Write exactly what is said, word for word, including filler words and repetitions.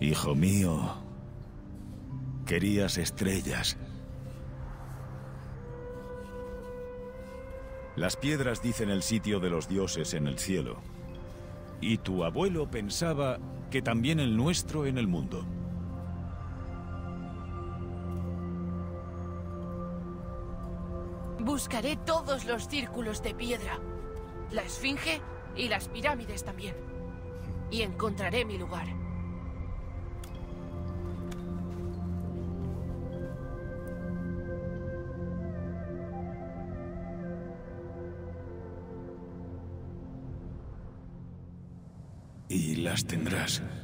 Hijo mío, querías estrellas. Las piedras dicen el sitio de los dioses en el cielo. Y tu abuelo pensaba que también el nuestro en el mundo. Buscaré todos los círculos de piedra, la esfinge y las pirámides también. Y encontraré mi lugar. Y las tendrás.